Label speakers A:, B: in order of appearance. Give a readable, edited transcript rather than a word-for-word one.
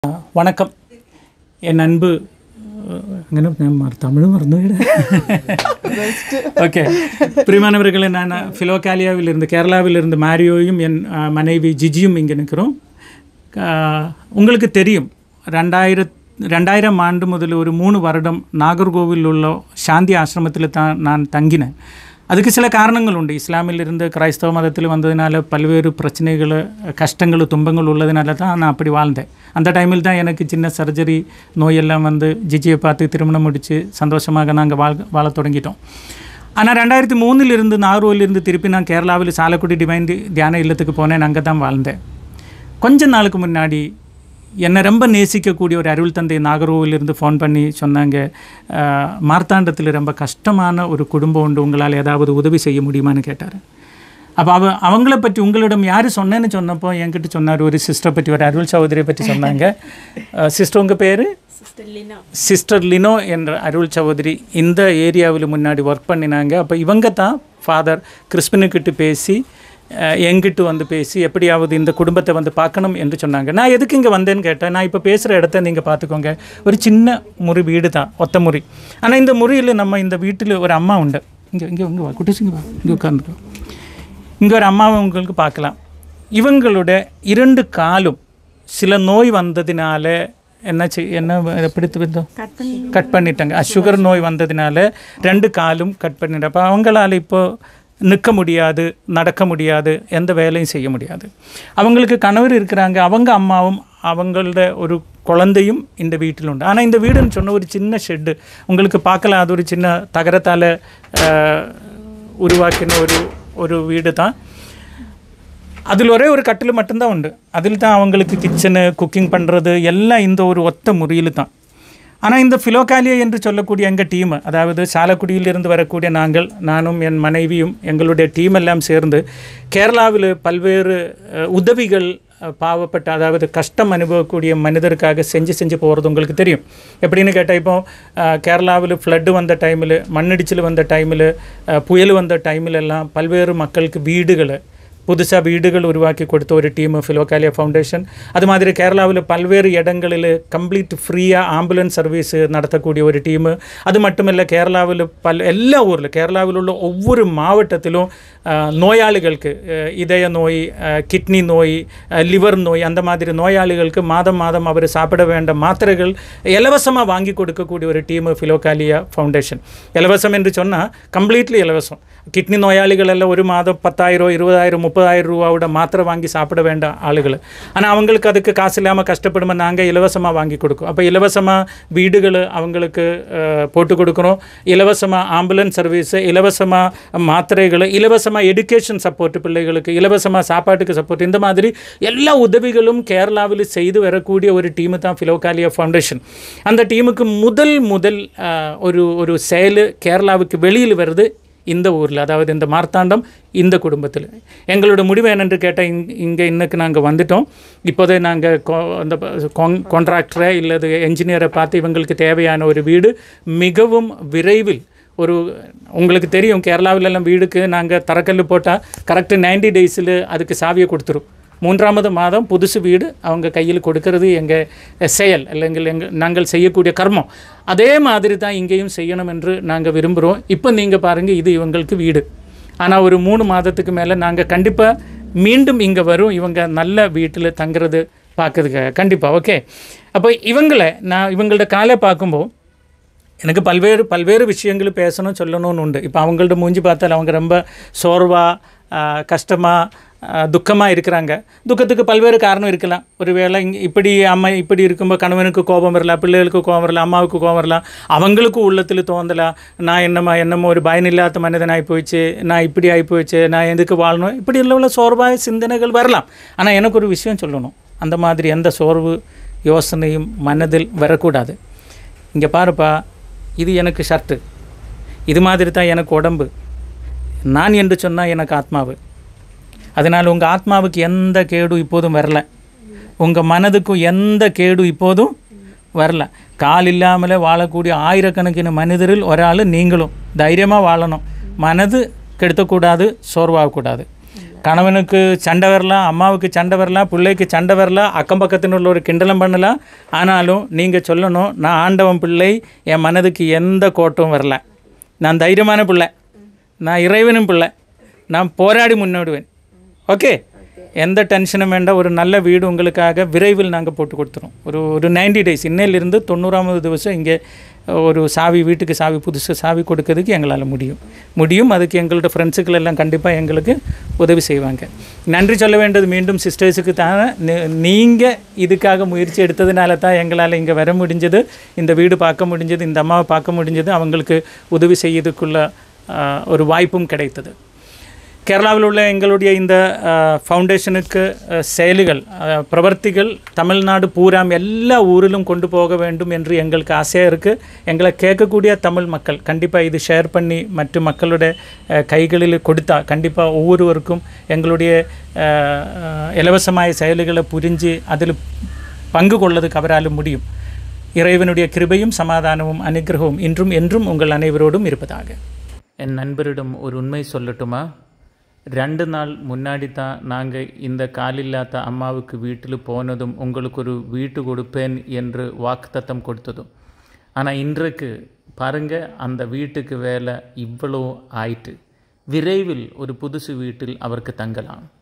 A: வணக்கம் என் அன்பு தமிழும் மறந்து ஓகே பிரியமானவர்களே, நான் ஃபிலோகாலியாவிலிருந்து கேரளாவிலிருந்து மாரியோயும் என் மனைவி ஜிஜியும் இங்கே நிற்கிறோம். உங்களுக்கு தெரியும் 2000 ஆண்டு முதல் ஒரு 3 வருடம் நாகர்கோவில் உள்ள சாந்தி ஆசிரமத்தில் தான் நான் தங்கினேன். அதுக்கு சில காரணங்கள் உண்டு. இஸ்லாமிலிருந்து கிரைஸ்தவ மதத்தில் வந்ததுனால பல்வேறு பிரச்சனைகள், கஷ்டங்கள், துன்பங்கள் உள்ளதுனால தான் நான் அப்படி வாழ்ந்தேன். அந்த டைமில் தான் எனக்கு சின்ன சர்ஜரி நோயெல்லாம் வந்து ஜிஜியை பார்த்து திருமணம் முடித்து சந்தோஷமாக நாங்கள் வாழ தொடங்கிட்டோம். ஆனால் 2003 நாகர்கோவிலிருந்து திருப்பி நான் கேரளாவில் சாலக்குடி டிவைன் தியான இல்லத்துக்கு போனேன். அங்கே தான் வாழ்ந்தேன். கொஞ்ச நாளுக்கு முன்னாடி என்னை ரொம்ப நேசிக்கக்கூடிய ஒரு அருள் தந்தை நாகர்கோவிலிருந்து ஃபோன் பண்ணி சொன்னாங்க, மார்த்தாண்டத்தில் ரொம்ப கஷ்டமான ஒரு குடும்பம் உண்டு, உங்களால் ஏதாவது உதவி செய்ய முடியுமான்னு கேட்டார். அப்போ அவங்கள பற்றி உங்களிடம் யார் சொன்னேன்னு சொன்னப்போ என்கிட்ட சொன்னார், ஒரு சிஸ்டரை பற்றி, ஒரு அருள் சகோதரியை பற்றி சொன்னாங்க. சிஸ்டர் உங்கள் பேர்? சிஸ்டர் லினோ என்ற அருள் சகோதரி இந்த ஏரியாவில் முன்னாடி ஒர்க் பண்ணினாங்க. அப்போ இவங்க தான் ஃபாதர் கிறிஸ்பினுக்கிட்ட பேசி எங்கிட்ட வந்து பேசி எப்படியாவது இந்த குடும்பத்தை வந்து பார்க்கணும் என்று சொன்னாங்க. நான் எதுக்கு இங்கே வந்தேன்னு கேட்டேன். நான் இப்போ பேசுகிற இடத்த நீங்கள் பார்த்துக்கோங்க, ஒரு சின்ன வீடு தான், ஒத்த முറി. ஆனால் இந்த முறியில் நம்ம இந்த வீட்டில் ஒரு அம்மா உண்டு. இங்கே வா குட்டிசிங்க, வா இங்கே உட்காந்துக்கோ. இங்கே ஒரு அம்மாவை உங்களுக்கு பார்க்கலாம். இவங்களோட 2 காலும் சில நோய் வந்ததினால கட் பண்ணிட்டாங்க. சுகர் நோய் வந்ததினால 2 காலும் கட் பண்ணிட்டாங்க. அப்போ அவங்களால இப்போது நிற்க முடியாது, நடக்க முடியாது, எந்த வேலையும் செய்ய முடியாது. அவங்களுக்கு கணவர் இருக்கிறாங்க, அவங்க அம்மாவும் அவங்களோட ஒரு குழந்தையும் இந்த வீட்டில் உண்டு. ஆனால் இந்த வீடுன்னு சொன்ன ஒரு சின்ன ஷெட்டு உங்களுக்கு பார்க்கலாம். அது ஒரு சின்ன தகரத்தால் உருவாக்கின ஒரு வீடு தான். அதில் ஒரே ஒரு கட்டில் மட்டும்தான் உண்டு. அதில் தான் அவங்களுக்கு கிச்சனு, குக்கிங் பண்ணுறது எல்லாம் இந்த ஒரு ஒத்த முறியில் தான். ஆனால் இந்த ஃபிலோகாலியா என்று சொல்லக்கூடிய எங்கள் டீம், அதாவது சாலக்குடியிலிருந்து வரக்கூடிய நானும் என் மனைவியும் எங்களுடைய டீம் எல்லாம் சேர்ந்து கேரளாவில் பல்வேறு உதவிகள் பாவப்பட்ட, அதாவது கஷ்டம் அனுபவக்கூடிய மனிதருக்காக செஞ்சு போகிறது உங்களுக்கு தெரியும். எப்படின்னு கேட்டால், இப்போ கேரளாவில் ஃப்ளட்டு வந்த டைமில், மண்ணிடிச்சல் வந்த டைமில், புயல் வந்த டைமில் எல்லாம் பல்வேறு மக்களுக்கு புதுசாக வீடுகள் உருவாக்கி கொடுத்த ஒரு டீமு ஃபிலோகாலியா ஃபவுண்டேஷன். அது மாதிரி கேரளாவில் பல்வேறு இடங்களில் கம்ப்ளீட் ஃப்ரீயாக ஆம்புலன்ஸ் சர்வீஸ் நடத்தக்கூடிய ஒரு டீமு. அது மட்டும் இல்லை, கேரளாவில் எல்லா ஊரில், கேரளாவில் உள்ள ஒவ்வொரு மாவட்டத்திலும் நோயாளிகளுக்கு இதய நோய், கிட்னி நோய், லிவர் நோய், அந்த மாதிரி நோயாளிகளுக்கு மாதம் அவர் சாப்பிட வேண்ட மாத்திரைகள் இலவசமாக வாங்கி கொடுக்கக்கூடிய ஒரு டீமு ஃபிலோகாலியா ஃபவுண்டேஷன். இலவசம் என்று சொன்னால் கம்ப்ளீட்லி இலவசம். கிட்னி நோயாளிகள் எல்லாம் ஒரு மாதம் 10,000, 20,000, 30,000 ரூபாவோட மாத்திரை வாங்கி சாப்பிட வேண்ட ஆளுகள். ஆனால் அவங்களுக்கு அதுக்கு காசு இல்லாமல் கஷ்டப்படுமா, நாங்கள் இலவசமாக வாங்கி கொடுக்கும். அப்போ இலவசமாக வீடுகள் அவங்களுக்கு போட்டு கொடுக்குறோம், இலவசமாக ஆம்புலன்ஸ் சர்வீஸு, இலவசமாக மாத்திரைகள், இலவசமாக எடுகேஷன் சப்போர்ட், பிள்ளைகளுக்கு இலவசமாக சாப்பாட்டுக்கு சப்போர்ட், இந்த மாதிரி எல்லா உதவிகளும் கேரளாவில் செய்து வரக்கூடிய ஒரு டீமு தான் ஃபிலோகாலியா ஃபவுண்டேஷன். அந்த டீமுக்கு முதல் ஒரு செயல் கேரளாவுக்கு வெளியில் வருது இந்த ஊரில், அதாவது இந்த மார்த்தாண்டம் இந்த குடும்பத்தில். எங்களோட முடிவு என்னென்று கேட்டால், இன்னைக்கு நாங்கள் வந்துட்டோம். இப்போதே நாங்கள் அந்த கான்ட்ராக்டரை இல்லது என்ஜினியரை பார்த்து இவங்களுக்கு தேவையான ஒரு வீடு மிகவும் விரைவில், உங்களுக்கு தெரியும் கேரளாவிலெல்லாம் வீடுக்கு நாங்கள் தரக்கல் போட்டால் கரெக்டு 90 டேஸில் அதுக்கு சாவியை கொடுத்துரும். 3ஆவது மாதம் புதுசு வீடு அவங்க கையில் கொடுக்கறது எங்கள் செயல், இல்லைங்கள் நாங்கள் செய்யக்கூடிய கர்மம். அதே மாதிரி தான் இங்கேயும் செய்யணும் என்று நாங்கள் விரும்புகிறோம். இப்போ நீங்கள் பாருங்கள், இது இவங்களுக்கு வீடு. ஆனால் ஒரு 3 மாதத்துக்கு மேலே நாங்கள் கண்டிப்பாக மீண்டும் இங்கே வரும், இவங்க நல்ல வீட்டில் தங்குறது பார்க்கறதுக்காக கண்டிப்பாக. ஓகே, அப்போ இவங்களோட காலை பார்க்கும்போது எனக்கு பல்வேறு விஷயங்கள் பேசணும், சொல்லணும்னு உண்டு. இப்போ அவங்கள்ட்ட மூஞ்சி பார்த்தால் அவங்க ரொம்ப சோர்வாக, கஷ்டமாக, துக்கமாக இருக்கிறாங்க. துக்கத்துக்கு பல்வேறு காரணம் இருக்கலாம். ஒரு வேளை அம்மா இப்படி இருக்கும்போது கணவனுக்கு கோபம் வரலாம், பிள்ளைகளுக்கு கோபம் வரலாம், அம்மாவுக்கு கோபம் வரலாம், அவங்களுக்கு உள்ளத்தில் தோந்தலாம், நான் என்னமோ ஒரு பயனில்லாத மனிதனாகி போயிடுச்சு, நான் இப்படி ஆகி போயிடுச்சு, நான் எதுக்கு வாழணும், இப்படி உள்ள சோர்வாக சிந்தனைகள் வரலாம். ஆனால் எனக்கு ஒரு விஷயம் சொல்லணும், அந்த மாதிரி எந்த சோர்வு யோசனையும் மனதில் வரக்கூடாது. இங்கே பாருப்பா, இது எனக்கு ஷர்ட்டு, இது மாதிரி தான் எனக்கு உடம்பு, நான் என்று சொன்னால் எனக்கு ஆத்மாவு. அதனால் உங்கள் ஆத்மாவுக்கு எந்த கேடும் இப்போதும் வரல, உங்கள் மனதுக்கும் எந்த கேடும் இப்போதும் வரல. கால் இல்லாமலே வாழக்கூடிய ஆயிரக்கணக்கின மனிதரில் ஒரு ஆள் நீங்களும். தைரியமாக வாழணும், மனது கெடுத்தக்கூடாது, சோர்வாகக்கூடாது. கணவனுக்கு சண்டை வரலாம், அம்மாவுக்கு சண்டை வரலாம், பிள்ளைக்கு சண்டை வரலாம், அக்கம் பக்கத்தில் உள்ள ஒரு கிண்டலம் பண்ணலாம். ஆனாலும் நீங்கள் சொல்லணும், நான் ஆண்டவன் பிள்ளை, என் மனதுக்கு எந்த கோட்டும் வரல, நான் தைரியமான பிள்ளை, நான் இறைவனும் பிள்ளை, நான் போராடி முன்னோடுவேன். ஓகே, எந்த டென்ஷனும் வேண்டாம். ஒரு நல்ல வீடு உங்களுக்காக விரைவில் நாங்கள் போட்டு கொடுத்துருவோம். ஒரு 90 days, இன்னையிலிருந்து 90ஆவது திவசம் இங்கே ஒரு சாவி, வீட்டுக்கு சாவி, புதுசு சாவி கொடுக்கறதுக்கு எங்களால் முடியும். அதுக்கு எங்களோட ஃப்ரெண்ட்ஸுக்கள் எல்லாம் கண்டிப்பாக எங்களுக்கு உதவி செய்வாங்க. நன்றி சொல்ல வேண்டியது மீண்டும் சிஸ்டர்ஸுக்கு தான். நீங்கள் இதுக்காக முயற்சி எடுத்ததுனால தான் எங்களால் இங்கே வர முடிஞ்சது, இந்த வீடு பார்க்க முடிஞ்சது, இந்த அம்மாவை பார்க்க முடிஞ்சது, அவங்களுக்கு உதவி செய்யறதுக்குள்ள ஒரு வாய்ப்பும் கிடைத்தது. கேரளாவில் உள்ள எங்களுடைய இந்த ஃபவுண்டேஷனுக்கு செயல்கள், பிரவர்த்திகள் தமிழ்நாடு பூராம் எல்லா ஊரிலும் கொண்டு போக வேண்டும் என்று எங்களுக்கு ஆசையாக இருக்குது. எங்களை கேட்கக்கூடிய தமிழ் மக்கள் கண்டிப்பாக இது ஷேர் பண்ணி மற்ற மக்களுடைய கைகளில் கொடுத்தா கண்டிப்பாக ஒவ்வொருவருக்கும் எங்களுடைய இலவசമായ செயல்களை புரிஞ்சு அதில் பங்கு கொள்வதுக்கு அவரால் முடியும். இறைவனுடைய கிருபையும் சமாதானமும் அனுகிரகமும் இன்றும் என்றும் உங்கள் அனைவரோடும் இருப்பதாக. என் நண்பரிடம் ஒரு உண்மை சொல்லட்டுமா? 2 நாள் முன்னாடி தான் நாங்கள் இந்த காலில்லாத அம்மாவுக்கு வீட்டில் போனதும் உங்களுக்கு ஒரு வீட்டு கொடுப்பேன் என்று வாக்குத்தத்தம் கொடுத்ததும். ஆனால் இன்றைக்கு பாருங்கள், அந்த வீட்டுக்கு வேலை இவ்வளோ ஆயிட்டு. விரைவில் ஒரு புதுசு வீட்டில் அவருக்கு தங்கலாம்.